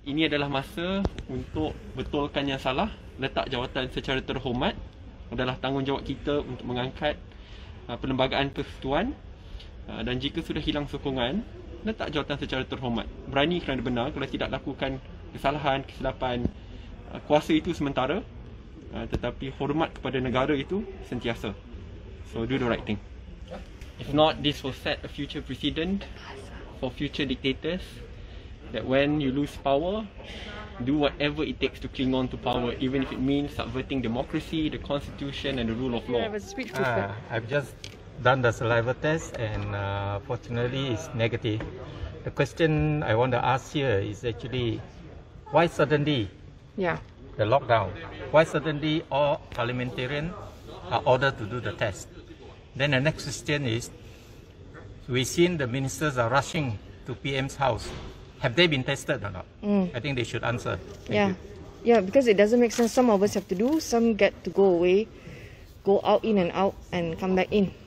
Ini adalah masa untuk betulkan yang salah. Letak jawatan secara terhormat adalah tanggungjawab kita untuk mengangkat perlembagaan persekutuan. Dan jika sudah hilang sokongan, letak jawatan secara terhormat. Berani kerana benar. Kalau tidak lakukan kesalahan, kesilapan, kuasa itu sementara, tetapi hormat kepada negara itu sentiasa. So do the right thing. If not, this will set a future precedent for future dictators, that when you lose power, do whatever it takes to cling on to power, even if it means subverting democracy, the constitution and the rule of law. I've just done the saliva test and fortunately it's negative. The question I want to ask here is actually, why suddenly the lockdown? Why suddenly all parliamentarians are ordered to do the test? Then the next question is, we've seen the ministers are rushing to PM's house. Have they been tested or not? I think they should answer. Thank you. Yeah, because it doesn't make sense. Some of us have to do, some get to go away, go out, in and out, and come back in.